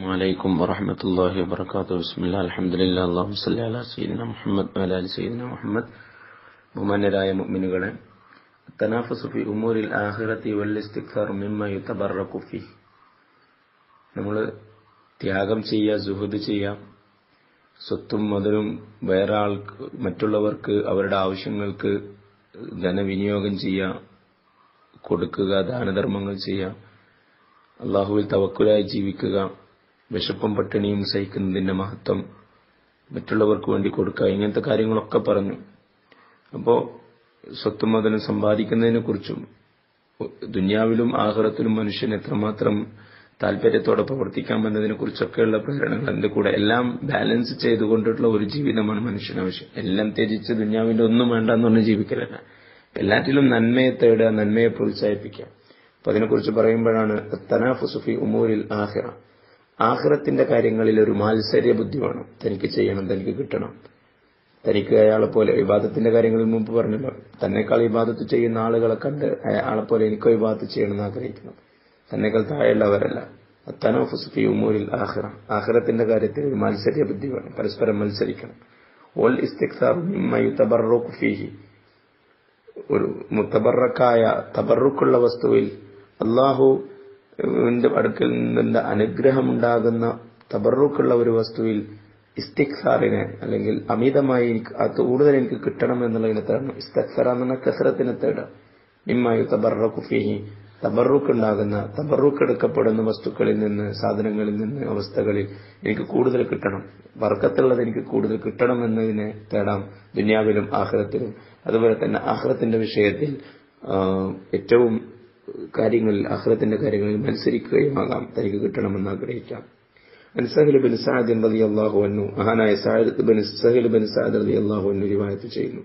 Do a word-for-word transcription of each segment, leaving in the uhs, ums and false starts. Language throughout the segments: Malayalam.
عليكم ورحمة الله وبركاته. بسم الله الحمد لله اللهم صل على سيدنا محمد وعلى آل سيدنا محمد. ബഹുമാന്യരായ മുഅ്മിനുകളെ, തനാഫുസു ഫി ഉമൂരിൽ ആഖിറതി വൽ ഇസ്തിഗ്ഫാർ മിമ്മ യുതബറകു ഫി. നമ്മൾ ത്യാഗം ചെയ്യുക, സുഹൃദ് ചെയ്യുക, സ്വത്തും മുതലും വേറെ ആൾക്ക് മറ്റുള്ളവർക്ക് അവരുടെ ആവശ്യങ്ങൾക്ക് ധനവിനിയോഗം ചെയ്യുക, കൊടുക്കുക, ദാനധർമ്മങ്ങൾ ചെയ്യുക, അള്ളാഹുവിൽ തവക്കുലായി ജീവിക്കുക, വിശപ്പും പട്ടിണിയും സഹിക്കുന്നതിന്റെ മഹത്വം, മറ്റുള്ളവർക്ക് വേണ്ടി കൊടുക്കുക, ഇങ്ങനത്തെ കാര്യങ്ങളൊക്കെ പറഞ്ഞു. അപ്പോൾ സ്വത്തും മുതലും സമ്പാദിക്കുന്നതിനെ കുറിച്ചും ദുനിയാവിലും ആഖിറത്തിലും മനുഷ്യൻ എത്രമാത്രം താല്പര്യത്തോടെ പ്രവർത്തിക്കാമെന്നതിനെ കുറിച്ചൊക്കെയുള്ള പ്രേരണകൾ അതിന്റെ കൂടെ എല്ലാം ബാലൻസ് ചെയ്തുകൊണ്ടുള്ള ഒരു ജീവിതമാണ് മനുഷ്യന് ആവശ്യം. എല്ലാം ത്യജിച്ച് ദുനിയാവിന്റെ ഒന്നും വേണ്ട എന്ന് പറഞ്ഞ് ജീവിക്കലല്ല, എല്ലാറ്റിലും നന്മയെ തേടുക, നന്മയെ പ്രോത്സാഹിപ്പിക്കുക. അപ്പൊ അതിനെക്കുറിച്ച് പറയുമ്പോഴാണ് തനാഫുസു ഫി ഉമൂരിൽ ആഖിറ, ആഖിറത്തിന്റെ കാര്യങ്ങളിൽ ഒരു മാത്സര്യ ബുദ്ധി വേണം. തനിക്ക് ചെയ്യണം, തനിക്ക് കിട്ടണം, തനിക്ക് അയാളെ പോലെ. ഇബാദത്തിന്റെ കാര്യങ്ങളിൽ മുമ്പ് പറഞ്ഞല്ലോ, തന്നെക്കാൾ ഇബാദത്ത് ചെയ്യുന്ന ആളുകളെ കണ്ട് അയാളെ പോലെ എനിക്കോ ഇബാദത്ത് ചെയ്യണമെന്ന് ആഗ്രഹിക്കണം, തന്നെക്കാൾ താഴെയുള്ളവരല്ല. തനാഫുസു ഫി ഉമൂരിൽ ആഖിറ, ആഖിറത്തിന്റെ കാര്യത്തിൽ ഒരു മാത്സര്യ ബുദ്ധി വേണം, പരസ്പരം മത്സരിക്കണം. വൽ ഇസ്തിഗ്ഫാർ മിമ്മ യുതബറകു ഫീഹി, ഒരു മുത്തബറക്കായ തബറുക്കുള്ള വസ്തുവിൽ അള്ളാഹുവിന്റെ അടുക്കൽ നിന്നുള്ള അനുഗ്രഹമുണ്ടാകുന്ന തബറുക്കുള്ള ഒരു വസ്തുവിൽ ഇസ്തിഗ്ഫാറിനെ, അല്ലെങ്കിൽ അമിതമായി എനിക്ക് അത് കൂടുതൽ എനിക്ക് കിട്ടണം എന്നുള്ളതിനെ തേടണം. ഇസ്തിഗ്ഫാർ എന്ന കസറത്തിനെ തേടുക. മിമ്മ യുതബറകു ഫീഹി, തബറുക്ക് ഉണ്ടാകുന്ന, തബറുക്ക് എടുക്കപ്പെടുന്ന വസ്തുക്കളിൽ നിന്ന്, സാധനങ്ങളിൽ നിന്ന്, അവസ്ഥകളിൽ എനിക്ക് കൂടുതൽ കിട്ടണം, ബർക്കത്തുള്ളത് എനിക്ക് കൂടുതൽ കിട്ടണം എന്നതിനെ തേടാം, ദുനിയാവിലും ആഖിറത്തിലും. അതുപോലെ തന്നെ ആഖിറത്തിന്റെ വിഷയത്തിൽ ഏറ്റവും കാര്യങ്ങളിൽ, ആഖിറത്തിന്റെ കാര്യങ്ങളിൽ മത്സരിക്കുകയും ആകാം, തനിക്ക് കിട്ടണമെന്ന് ആഗ്രഹിക്കാം. സഹൽ ബിൻ സഅദ് റളിയല്ലാഹു അൻഹു, മഹാനായ സഅദ് ബിൻ സഹൽ ബിൻ സഅദ് റളിയല്ലാഹു അൻഹു റിവായത്ത് ചെയ്യുന്നു,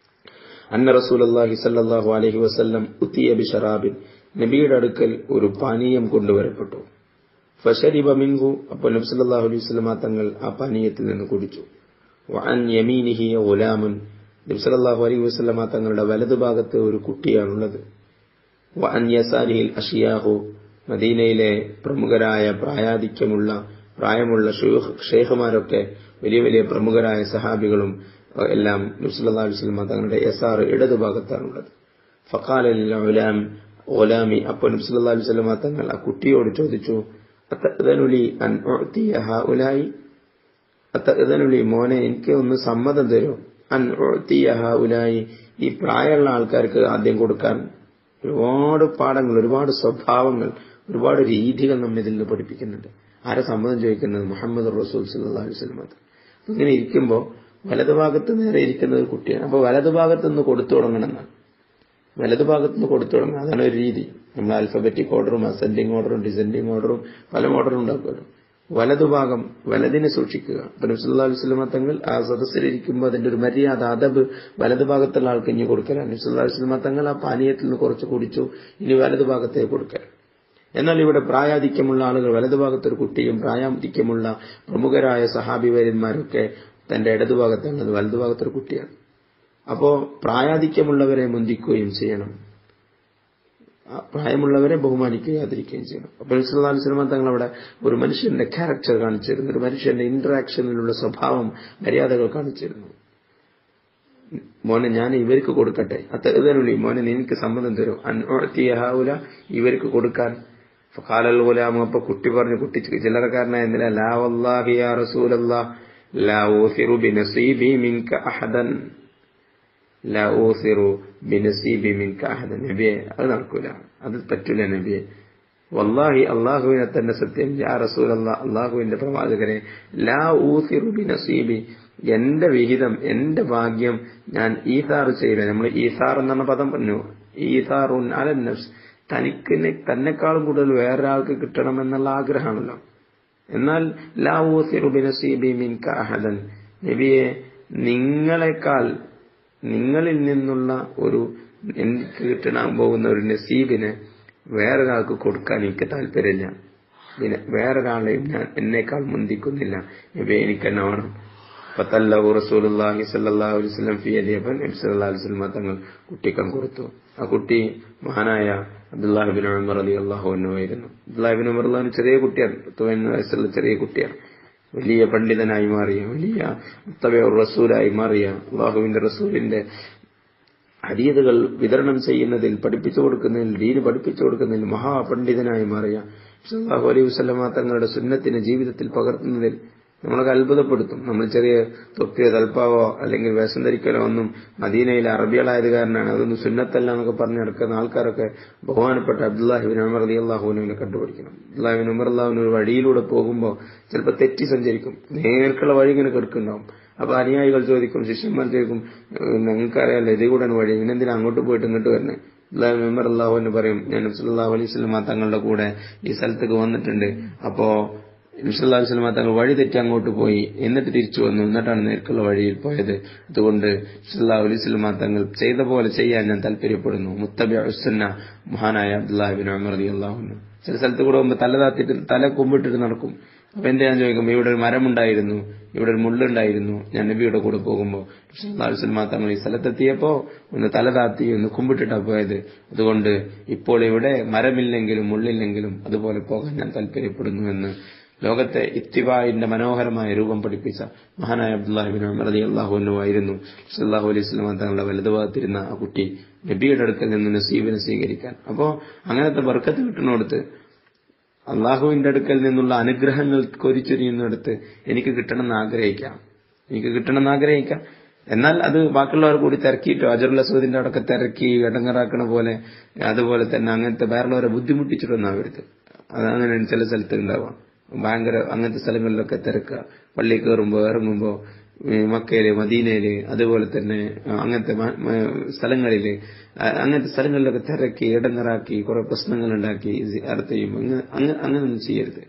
അന്ന റസൂലുള്ളാഹി സ്വല്ലല്ലാഹു അലൈഹി വസല്ലം ഉതിയ ബിശറാബിൻ, നബിയുടെ അടുക്കൽ ഒരു പാനീയം കൊണ്ടുവരപ്പെട്ടു. ഫശരിബ മിൻഹു, അപ്പോൾ നബി സല്ലല്ലാഹു അലൈഹി വസല്ലം തങ്ങൾ ആ പാനീയത്തിൽ നിന്ന് കുടിച്ചു. വഅൻ യമീനിഹി ഗുലാമുൻ, നബി സല്ലല്ലാഹു അലൈഹി വസല്ലം തങ്ങളുടെ വലതുഭാഗത്ത് ഒരു കുട്ടിയാണുള്ളത്. വഅൻ യസാരിഹിൽ അഷിയാഹു, മദീനയിലെ പ്രമുഖരായ പ്രായാധിക്യമുള്ള പ്രായമുള്ള ഷെയ്ഖുമാരൊക്കെ, വലിയ വലിയ പ്രമുഖരായ സഹാബികളും എല്ലാം നബി സല്ലല്ലാഹു അലൈഹി വസല്ലം തങ്ങളുടെ യസാർ ഇടതുഭാഗത്താണുള്ളത്. ഫഖാല ലിൽ ഉലാം ഗുലാമി, അപ്പോൾ നബി സല്ലല്ലാഹു അലൈഹി വസല്ലം തങ്ങൾ ആ കുട്ടിയോട് ചോദിച്ചു, അതഅ്ദനുലി അൻ ഉഅതിയ ഹഉലായി, അതഅ്ദനുലി, മോനെ എനിക്ക് ഒന്ന് സമ്മതം തരൂ, അൻ ഉഅതിയ ഹഉലായി, ഈ പ്രായമുള്ള ആൾക്കാർക്ക് ആദ്യം കൊടുക്കാൻ. ഒരുപാട് പാഠങ്ങൾ, ഒരുപാട് സ്വഭാവങ്ങൾ, ഒരുപാട് രീതികൾ നമ്മെ ഇതിൽ നിന്ന് പഠിപ്പിക്കുന്നുണ്ട്. ആരെ സമ്മതം ചോദിക്കുന്നത്? മുഹമ്മദ് റസൂൽ സല്ലല്ലാഹു അലൈഹി വസല്ലം. ഇങ്ങനെ ഇരിക്കുമ്പോൾ വലതുഭാഗത്ത് നേരെ ഇരിക്കുന്ന ഒരു കുട്ടിയാണ്. അപ്പൊ വലതുഭാഗത്ത് നിന്ന് കൊടുത്തു തുടങ്ങണം എന്നാണ്, വലതുഭാഗത്ത് നിന്ന് കൊടുത്തു തുടങ്ങണം. അതാണ് ഒരു രീതി. നമ്മൾ ആൽഫബറ്റിക് ഓർഡറും അസെൻഡിങ് ഓർഡറും ഡിസെൻഡിങ് ഓർഡറും പല ഓർഡറും ഉണ്ടാക്കുമല്ലോ. വലതുഭാഗം, വലതിനെ സൂക്ഷിക്കുക. അപ്പൊ നബി സല്ലല്ലാഹു അലൈഹി വസല്ലം തങ്ങൾ ആ സദസ്സിലിരിക്കുമ്പോൾ അതിന്റെ ഒരു മര്യാദ, അദബ് വലതുഭാഗത്തുള്ള ആൾക്ക് ഇനി കൊടുക്കലാണ്. നബി സല്ലല്ലാഹു അലൈഹി വസല്ലം തങ്ങൾ ആ പാനീയത്തിൽ നിന്ന് കുറച്ച് കുടിച്ചു, ഇനി വലതുഭാഗത്തേക്ക് കൊടുക്കൽ. എന്നാൽ ഇവിടെ പ്രായാധിക്യമുള്ള ആളുകൾ, വലതുഭാഗത്തൊരു കുട്ടിയും പ്രായാധിക്യമുള്ള പ്രമുഖരായ സഹാബിവര്യന്മാരൊക്കെ തന്റെ ഇടതുഭാഗത്താണുള്ളത്, വലതുഭാഗത്തൊരു കുട്ടിയാണ്. അപ്പോ പ്രായാധിക്യമുള്ളവരെ മുന്തിക്കുകയും ചെയ്യണം, പ്രായമുള്ളവരെ ബഹുമാനിക്കാതിരിക്കുകയും ചെയ്യണം. അപ്പോൾ നബി സല്ലല്ലാഹു അലൈഹി വസല്ലം തങ്ങൾ അവിടെ ഒരു മനുഷ്യന്റെ ക്യാരക്ടർ കാണിച്ചിരുന്നു, ഒരു മനുഷ്യന്റെ ഇന്ററാക്ഷനിലുള്ള സ്വഭാവം, മര്യാദകൾ കാണിച്ചിരുന്നു. മോനെ ഞാൻ ഇവർക്ക് കൊടുക്കട്ടെ, അതഅ്ദനുലി, മോനെ നിനക്ക് സമ്മതം തരൂ, അൻ ഉഅതിയ ഹൗല, ഇവർക്ക് കൊടുക്കാൻ. ഫഖാലൽ ഗുലാം, അപ്പോൾ കുട്ടി പറഞ്ഞു, കുട്ടി ചില്ലറക്കാരനായ എന്തിനാ, ലാ വല്ലാഹി യാ റസൂലല്ലാഹ് ലാ ഊസിറു ബിനസീബി മിൻക അഹദൻ, ലാ ഊസിറു ബിനസീബി മിൻക അഹദൻ. നബിയെ അത് നടക്കൂല, അത് പറ്റൂല നബിയെ. വല്ലാഹി, അള്ളാഹുവിനെ തന്നെ സത്യം, യാ റസൂലല്ലാഹ്, അള്ളാഹുവിന്റെ പ്രവാചകരെ, ലാ ഊസിറു ബിനസീബി, എന്റെ വിഹിതം, എന്റെ ഭാഗ്യം ഞാൻ ഈസാർ ചെയ്യില്ല. നമ്മൾ ഈസാർ എന്ന പദം പറഞ്ഞു, ഈസാറുൻ അലൻ നഫ്സ്, തനിക്ക് തന്നെക്കാളും കൂടുതൽ വേറൊരാൾക്ക് കിട്ടണമെന്നുള്ള ആഗ്രഹമാണല്ലോ. എന്നാൽ ലാ ഊസിറു ബിനസീബി മിൻക അഹദൻ, നബിയെ നിങ്ങളെക്കാൾ, നിങ്ങളിൽ നിന്നുള്ള ഒരു എനിക്ക് കിട്ടാൻ പോകുന്ന ഒരു നസീബിനെ വേറൊരാൾക്ക് കൊടുക്കാൻ എനിക്ക് താല്പര്യമില്ല, പിന്നെ വേറൊരാളെയും ഞാൻ എന്നേക്കാൾ മുന്തിക്കുന്നില്ല, നബിയെ എനിക്ക് തന്നെ വേണം. ഫതല്ലഹു റസൂലുള്ളാഹി സ്വല്ലല്ലാഹു അലൈഹി വസല്ലം ഫി യദിഹി, നബി സല്ലല്ലാഹു അലൈഹി വസല്ലം തങ്ങൾ കുട്ടിക്കാൻ കൊടുത്തു. ആ കുട്ടി മഹാനായ അബ്ദുല്ലാഹിബിൻ ഉമർ റളിയല്ലാഹു അൻഹു ആയിരുന്നു. അബ്ദുല്ലാഹിബിൻ ഉമർ റളിയല്ലാഹു ചെറിയ കുട്ടിയാണ്, പതിനൊന്ന് വയസ്സുള്ള ചെറിയ കുട്ടിയാണ്. വലിയ പണ്ഡിതനായി മാറിയ, വലിയ മുത്തബിഉർ റസൂലായി മാറിയ, അല്ലാഹുവിന്റെ റസൂലിന്റെ ഹദീസുകൾ വിതരണം ചെയ്യുന്നതിൽ, പഠിപ്പിച്ചു കൊടുക്കുന്നതിൽ, ദീന് പഠിപ്പിച്ചു കൊടുക്കുന്നതിൽ മഹാപണ്ഡിതനായി മാറിയ സല്ലല്ലാഹു അലൈഹി വസല്ലമ തങ്ങളുടെ സുന്നത്തിനെ ജീവിതത്തിൽ പകർത്തുന്നതിൽ നമ്മളൊക്കെ അത്ഭുതപ്പെടുത്തും. നമ്മൾ ചെറിയ തൊപ്പിയോ തൽപ്പാവോ അല്ലെങ്കിൽ വേഷം ധരിക്കലോ ഒന്നും മദീനയിലെ അറബികളായത് കാരണമാണ് അതൊന്നും സുന്നത്തല്ല എന്നൊക്കെ പറഞ്ഞു നടക്കുന്ന ആൾക്കാരൊക്കെ ബഹുമാനപ്പെട്ട അബ്ദുല്ലാഹിബിൻ ഉമർ റളിയല്ലാഹു അൻഹുവിനെ കണ്ടുപിടിക്കണം. അബ്ദുല്ലാഹിബിൻ ഉമർ റളിയല്ലാഹു അൻഹു ഒരു വഴിയിലൂടെ പോകുമ്പോൾ ചിലപ്പോൾ തെറ്റി സഞ്ചരിക്കും, നേർക്കുള്ള വഴി ഇങ്ങനെ കിടക്കുന്നുണ്ടാവും. അപ്പൊ അനുയായികൾ ചോദിക്കും, ശിഷ്യന്മാർ ചോദിക്കും, ഞങ്ങൾക്കറിയാലോ ഇത് കൂടെ വഴി, ഇന്നെന്തിനാ അങ്ങോട്ട് പോയിട്ട് ഇങ്ങോട്ട് വരണേ? അബ്ദുല്ലാഹിബിൻ ഉമർ റളിയല്ലാഹു അൻഹു പറയും, ഞാൻ നബി സല്ലല്ലാഹു അലൈഹി വസല്ലം തങ്ങളുടെ കൂടെ ഈ സ്ഥലത്തേക്ക് വന്നിട്ടുണ്ട്. അപ്പോ നബി സല്ലല്ലാഹു അലൈഹി വസല്ലം തങ്ങൾ വഴി തെറ്റി അങ്ങോട്ട് പോയി, എന്നിട്ട് തിരിച്ചു വന്നു, എന്നിട്ടാണ് നേർക്കുള്ള വഴിയിൽ പോയത്. അതുകൊണ്ട് സല്ലല്ലാഹു അലൈഹി വസല്ലം തങ്ങൾ ചെയ്ത പോലെ ചെയ്യാൻ ഞാൻ താല്പര്യപ്പെടുന്നു. മുത്തബിഉസ് സുന്ന മഹാനായ അബ്ദുല്ലാഹിബിൻ ഉമർ റളിയല്ലാഹു അൻഹു ചില സ്ഥലത്ത് കൂടെ പോകുമ്പോൾ തല താത്തിട്ട് തല കൊമ്പിട്ടിട്ട് നടക്കും. അപ്പൊ എന്താ ഞാൻ ചോദിക്കുമ്പോൾ ഇവിടെ ഒരു മരമുണ്ടായിരുന്നു, ഇവിടെ ഒരു മുള്ളുണ്ടായിരുന്നു, ഞാൻ നബിയുടെ കൂടെ പോകുമ്പോൾ സല്ലല്ലാഹു അലൈഹി വസല്ലം തങ്ങൾ ഈ സ്ഥലത്തെത്തിയപ്പോ ഒന്ന് തല താത്തി ഒന്ന് കുമ്പിട്ടിട്ടാ പോയത്. അതുകൊണ്ട് ഇപ്പോൾ ഇവിടെ മരമില്ലെങ്കിലും മുള്ളില്ലെങ്കിലും അതുപോലെ പോകാൻ ഞാൻ താല്പര്യപ്പെടുന്നു എന്ന് ലോകത്തെ ഇത്തിബാഇന്റെ മനോഹരമായ രൂപം പഠിപ്പിച്ച മഹാനായ അബ്ദുല്ലാഹിബിൻ ഉമർ റളിയല്ലാഹു അൻഹു ആയിരുന്നു സല്ലല്ലാഹു അലൈഹി വസല്ലം തങ്ങളുടെ വലതുഭാഗത്തിരുന്ന ആ കുട്ടി നബിയുടെ അടുക്കൽ നിന്ന് നസീബിനെ സ്വീകരിക്കാൻ. അപ്പോ അങ്ങനത്തെ ബർക്കത്ത് കിട്ടുന്നിടത്ത്, അള്ളാഹുവിന്റെ അടുക്കൽ നിന്നുള്ള അനുഗ്രഹങ്ങൾ കൊരിച്ചൊരിയുന്നിടത്ത് എനിക്ക് കിട്ടണമെന്ന് ആഗ്രഹിക്കാം, എനിക്ക് കിട്ടണമെന്ന് ആഗ്രഹിക്കാം. എന്നാൽ അത് ബാക്കിയുള്ളവർ കൂടി തിരക്കിയിട്ടോ ഹജറുൽ അസ്വദിന്റെ അടക്കം തിരക്കി ഇടങ്ങറാക്കണ പോലെ, അതുപോലെ തന്നെ അങ്ങനത്തെ വേറുള്ളവരെ ബുദ്ധിമുട്ടിച്ചിട്ടൊന്നാവരുത്. അതങ്ങനെ ചില സ്ഥലത്ത് ഉണ്ടാവാം. ഭയങ്കര അങ്ങനത്തെ സ്ഥലങ്ങളിലൊക്കെ തിരക്കുക, പള്ളി കയറുമ്പോ ഇറങ്ങുമ്പോ, മക്കയില് മദീനയില് അതുപോലെ തന്നെ അങ്ങനത്തെ സ്ഥലങ്ങളില് അങ്ങനത്തെ സ്ഥലങ്ങളിലൊക്കെ തിരക്കി ഇടങ്ങറാക്കി കുറെ പ്രശ്നങ്ങൾ ഉണ്ടാക്കി സിയാറത്ത് ചെയ്യുമ്പോൾ അങ്ങനെയൊന്നും ചെയ്യരുത്.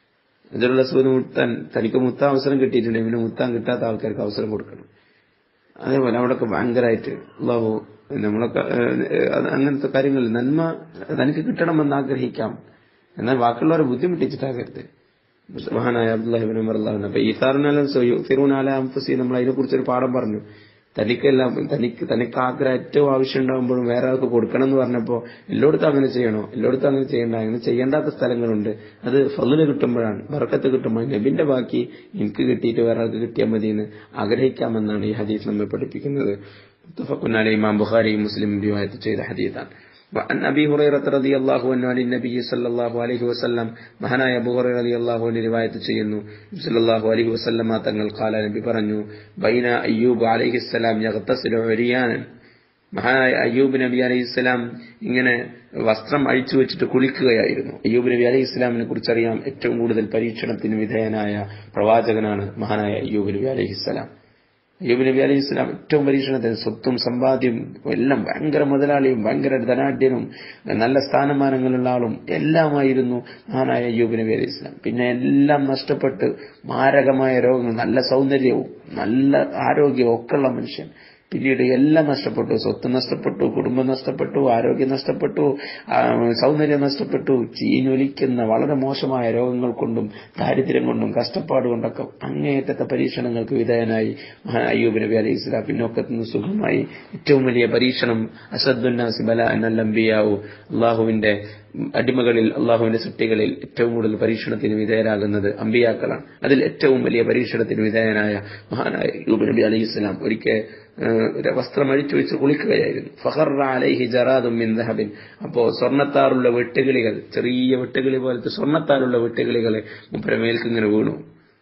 ഹജറുൽ അസ്വദ് മുത്താൻ തനിക്ക് മുത്താൻ അവസരം കിട്ടിയിട്ടുണ്ടെങ്കിൽ പിന്നെ മുത്താൻ കിട്ടാത്ത ആൾക്കാർക്ക് അവസരം കൊടുക്കണം. അതേപോലെ അവിടെയൊക്കെ ഭയങ്കരമായിട്ട് അല്ലാഹു നമ്മളൊക്കെ അങ്ങനത്തെ കാര്യങ്ങളിൽ നന്മ തനിക്ക് കിട്ടണമെന്ന് ആഗ്രഹിക്കാം, എന്നാൽ ബാക്കിയുള്ളവരെ ബുദ്ധിമുട്ടിച്ചിട്ടാകരുത്. മഹാനായ അബ്ദുല്ലാഹിബിൻ ഉമർ റളിയല്ലാഹു അൻഹു. അപ്പൊ ഈസാറുനാലും യുസിറൂന അലാ അൻഫുസിഹിം നമ്മൾ അതിനെ കുറിച്ചൊരു പാഠം പറഞ്ഞു. തനിക്കെല്ലാം തനിക്ക് തനിക്ക് ആഗ്രഹം ഏറ്റവും ആവശ്യം ഉണ്ടാകുമ്പോഴും വേറെ ആൾക്ക് കൊടുക്കണം എന്ന് പറഞ്ഞപ്പോ എല്ലായിടത്തും അങ്ങനെ ചെയ്യണോ? എല്ലായിടത്തും അങ്ങനെ ചെയ്യണ്ട. അങ്ങനെ ചെയ്യേണ്ടാത്ത സ്ഥലങ്ങളുണ്ട്. അത് ഫളില് കിട്ടുമ്പോഴാണ്, ബർക്കത്ത് കിട്ടുമ്പോൾ നബിന്റെ ബാക്കി എനിക്ക് കിട്ടിയിട്ട് വേറെ ആൾക്ക് കിട്ടിയാൽ മതി എന്ന് ആഗ്രഹിക്കാമെന്നാണ് ഈ ഹദീസ് നമ്മെ പഠിപ്പിക്കുന്നത്. മുത്തഫഖുൻ അലൈഹി ഇമാം ബുഖാരി മുസ്ലിം റിവായത്ത് ചെയ്ത ഹദീസാണ്. وعن أبي هريرة رضي الله عنه عن النبي صلى الله عليه وسلم മഹാനായ അബൂ ഹുറൈറ റളിയല്ലാഹു അൻഹു റിവായത്ത് ചെയ്യുന്നു, സല്ലല്ലാഹു അലൈഹി വസല്ലം തങ്ങൾ ഖാല നബി പറഞ്ഞു, ബൈന അയ്യൂബ് അലൈഹിസ്സലാം യഗ്തസിലു ഉരിയാനൻ. മഹാനായ അയ്യൂബ് നബി അലൈഹിസ്സലാം ഇങ്ങനെ വസ്ത്രം അഴിച്ചു വെച്ചിട്ട് കുളിക്കുകയായിരുന്നു. അയ്യൂബ് നബി അലൈഹിസ്സലാമിനെ കുറിച്ചറിയാം, ഏറ്റവും കൂടുതൽ പരീക്ഷണത്തിന് വിധേയനായ പ്രവാചകനാണ് മഹാനായ അയ്യൂബ് നബി അലൈഹിസ്സലാം. അയ്യൂബ് നബി അലൈഹി സ്വലാം ഏറ്റവും പരീക്ഷണത്തിന് സ്വത്തും സമ്പാദ്യം എല്ലാം ഭയങ്കര മുതലാളിയും ഭയങ്കര ധനാഢ്യനും നല്ല സ്ഥാനമാനങ്ങളുള്ള ആളും എല്ലാമായിരുന്നു മഹാനായ അയ്യൂബ് നബി അലൈഹി സ്വലാം. പിന്നെ എല്ലാം നഷ്ടപ്പെട്ട് മാരകമായ രോഗങ്ങൾ, നല്ല സൗന്ദര്യവും നല്ല ആരോഗ്യവും ഒക്കെ ഉള്ള മനുഷ്യൻ പിന്നീട് എല്ലാം നഷ്ടപ്പെട്ടു. സ്വത്ത് നഷ്ടപ്പെട്ടു, കുടുംബം നഷ്ടപ്പെട്ടു, ആരോഗ്യം നഷ്ടപ്പെട്ടു, സൗന്ദര്യം നഷ്ടപ്പെട്ടു. ചീഞ്ഞൊലിക്കുന്ന വളരെ മോശമായ രോഗങ്ങൾ കൊണ്ടും ദാരിദ്ര്യം കൊണ്ടും കഷ്ടപ്പാട് കൊണ്ടൊക്കെ അങ്ങേയറ്റത്തെ പരീക്ഷണങ്ങൾക്ക് വിധേയനായി അയ്യൂബ് നബി അലൈഹി സ്വലാം പിന്നോക്കത്തുനിന്ന് സുഖമായി. ഏറ്റവും വലിയ പരീക്ഷണം അസദ്ദുന്നാസി ബലാഅൻ അൽ അംബിയാഉ, അള്ളാഹുവിന്റെ അടിമകളിൽ അള്ളാഹുവിന്റെ സൃഷ്ടികളിൽ ഏറ്റവും കൂടുതൽ പരീക്ഷണത്തിന് വിധേയരാകുന്നത് അമ്പിയാക്കളാണ്. അതിൽ ഏറ്റവും വലിയ പരീക്ഷണത്തിന് വിധേയനായ മഹാനായ അയ്യൂബ് നബി അലൈഹി സ്വലാം ഒരിക്കൽ വസ്ത്രം അഴിച്ചു വെച്ച് കുളിക്കുകയായിരുന്നു. ഫഖറ അലൈഹി ജറാദും മിൻ ദഹബിൻ. അപ്പോ സ്വർണ്ണത്താറുള്ള വെട്ടുകിളികൾ, ചെറിയ വെട്ടുകിളി പോലത്തെ സ്വർണ്ണത്താറുള്ള വെട്ടുകിളികളെ മുപ്പര മേൽക്ക് ഇങ്ങനെ വീണു.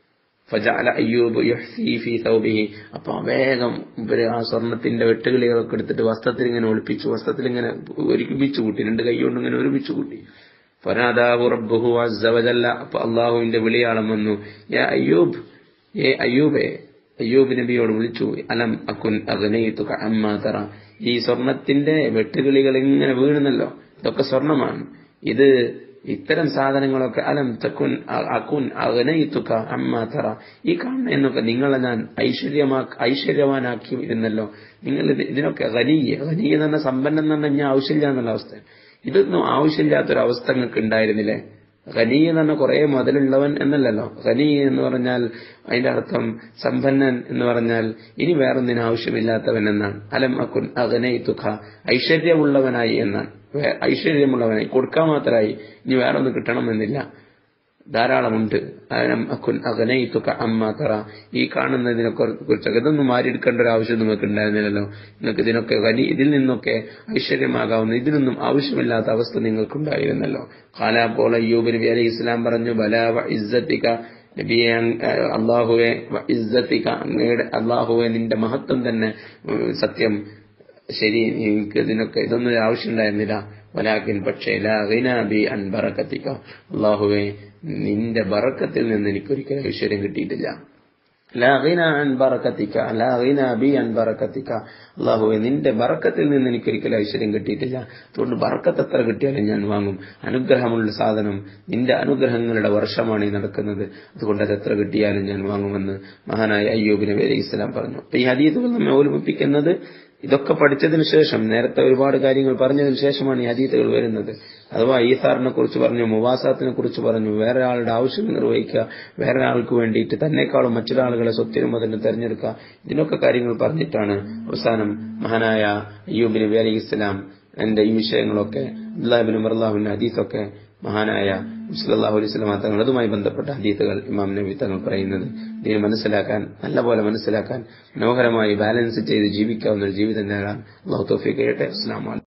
ഫജഅല അയ്യൂബ് യുഹ്സി ഫീ തൗബിഹി. അപ്പൊ വേഗം ആ സ്വർണത്തിന്റെ വെട്ടുകിളികളൊക്കെ എടുത്തിട്ട് വസ്ത്രത്തിൽ ഇങ്ങനെ ഒളിപ്പിച്ചു, വസ്ത്രത്തിൽ ഇങ്ങനെ ഒരുമിച്ചു കൂട്ടി, രണ്ട് കൈ കൊണ്ട് ഇങ്ങനെ ഒരുമിച്ചു കൂട്ടി. ഫനാദാഹു റബ്ബുഹു അസ്സ വജല്ല. അപ്പൊ അള്ളാഹുവിന്റെ വിളിയാളം വന്നു, യാ അയ്യൂബ്, ഏ അയ്യൂബേ. അയ്യൂബ് നബിയോട് വിളിച്ചു, അലം അകുൻ അഗ്നൈതുക അമ്മാ തറ. ഈ സ്വർണത്തിന്റെ വെട്ടുകിളികൾ ഇങ്ങനെ വീണുന്നല്ലോ, ഇതൊക്കെ സ്വർണമാണ്, ഇത് ഇത്തരം സാധനങ്ങളൊക്കെ അലം തക്കുൻ അകുൻ അഗ്നൈതുക അമ്മാ തറ, ഈ കാണുന്ന എന്നൊക്കെ നിങ്ങളെ ഞാൻ ഐശ്വര്യമാ ഐശ്വര്യവാനാക്കി ഇരുന്നല്ലോ. നിങ്ങൾ ഇതിനൊക്കെ ഗനിയ ഗനിയ എന്ന് പറഞ്ഞ സമ്പന്നം എന്ന് പറഞ്ഞാൽ ഞാൻ ആവശ്യമില്ല എന്നുള്ള അവസ്ഥ. ഇതൊന്നും ആവശ്യമില്ലാത്തൊരവസ്ഥ നിങ്ങൾക്ക് ഉണ്ടായിരുന്നില്ലേ? ഖനി എന്ന് പറഞ്ഞാൽ കുറെ മുതലുള്ളവൻ എന്നല്ലല്ലോ. ഖനി എന്ന് പറഞ്ഞാൽ അതിന്റെ അർത്ഥം സമ്പന്നൻ എന്ന് പറഞ്ഞാൽ ഇനി വേറൊന്നിനും ആവശ്യമില്ലാത്തവൻ എന്നാണ്. അലം അകുൻ അഗ്നൈതുക, ഐശ്വര്യമുള്ളവനായി എന്നാണ്. ഐശ്വര്യമുള്ളവനായി, കൊടുക്കാൻ മാത്രമായി, ഇനി വേറൊന്നും കിട്ടണമെന്നില്ല, ധാരാളമുണ്ട്. അലം അകുൻ അഗ്നൈതുക അമ്മാ തറ, ഈ കാണുന്നതിനെ കുറിച്ചൊക്കെ ഇതൊന്നും മാറിയെടുക്കേണ്ട ഒരു ആവശ്യം നിങ്ങൾക്ക് ഉണ്ടായിരുന്നില്ലല്ലോ. നിങ്ങൾക്ക് ഇതിനൊക്കെ ഖനി, ഇതിൽ നിന്നൊക്കെ ഐശ്വര്യമാകാവുന്ന, ഇതിനൊന്നും ആവശ്യമില്ലാത്ത അവസ്ഥ നിങ്ങൾക്കുണ്ടായിരുന്നല്ലോ. ഖാല, അപ്പോൾ അയ്യൂബ് നബി അലൈഹി ഇസ്ലാം പറഞ്ഞു, ബലാ വ ഇസ്സതിക, നബിയെ അള്ളാഹുവെ, ഇസ്സതിക, അങ്ങയുടെ അള്ളാഹുവെ, നിന്റെ മഹത്വം തന്നെ സത്യം, ശരി, എനിക്ക് ഇതിനൊക്കെ ഇതൊന്നും ആവശ്യം ഉണ്ടായിരുന്നില്ല. വലാകിൻ, പക്ഷേ, ലാ ഗിനാ ബി അൻ ബറകതിക, അള്ളാഹുവെ, നിന്റെ ബറക്കത്തിൽ നിന്ന് എനിക്കൊരിക്കലും ഐശ്വര്യം കിട്ടിയിട്ടില്ല. ലാ ഗിനാ അൻ ബറകതിക, ലാ ഗിനാ ബി അൻ ബറകതിക, അള്ളാഹുവെ, നിന്റെ ബറക്കത്തിൽ നിന്ന് എനിക്കൊരിക്കലും ഐശ്വര്യം കിട്ടിയിട്ടില്ല. അതുകൊണ്ട് ബറക്കത്ത് എത്ര കിട്ടിയാലും ഞാൻ വാങ്ങും. അനുഗ്രഹമുള്ള സാധനം, നിന്റെ അനുഗ്രഹങ്ങളുടെ വർഷമാണ് ഈ നടക്കുന്നത്, അതുകൊണ്ട് അത് എത്ര കിട്ടിയാലും ഞാൻ വാങ്ങുമെന്ന് മഹാനായ അയ്യൂബ് നബി അലൈഹി ഇസ്ലാം പറഞ്ഞു. അപ്പൊ ഈ ഹദീസുകൾ നമ്മെ ഓർമ്മിപ്പിക്കുന്നത്, ഇതൊക്കെ പഠിച്ചതിന് ശേഷം, നേരത്തെ ഒരുപാട് കാര്യങ്ങൾ പറഞ്ഞതിന് ശേഷമാണ് ഈ ഹദീസുകൾ വരുന്നത്. അഥവാ ഈസാറിനെ കുറിച്ച് പറഞ്ഞു, മുവാസാത്തിനെ കുറിച്ച് പറഞ്ഞു, വേറെ ആളുടെ ആവശ്യം നിർവഹിക്കുക, വേറെ ആൾക്ക് വേണ്ടിയിട്ട് തന്നെക്കാളും മറ്റൊരാളുകളെ സ്വത്തിനും അതിന് തെരഞ്ഞെടുക്കുക, ഇതിനൊക്കെ കാര്യങ്ങൾ പറഞ്ഞിട്ടാണ് അവസാനം മഹാനായ അയ്യൂബ് നബി അലൈഹി ഇസ്ലാം എന്റെ ഈ വിഷയങ്ങളൊക്കെ, അബ്ദുല്ലാഹ് ഇബ്നു ഉമർ ഹദീസൊക്കെ മഹാനായ സല്ലല്ലാഹു അലൈഹി വസല്ലം തങ്ങൾ, അതുമായി ബന്ധപ്പെട്ട ഹദീസുകൾ ഇമാം നബി തങ്ങൾ പറയുന്നത്, ഇതിനെ മനസ്സിലാക്കാൻ, നല്ലപോലെ മനസ്സിലാക്കാൻ, മനോഹരമായി ബാലൻസ് ചെയ്ത് ജീവിക്കാവുന്ന ഒരു ജീവിതം നേടാൻ അല്ലാഹു തൗഫീഖ് ചെയ്യട്ടെ. അസ്സലാമു അലൈക്കും.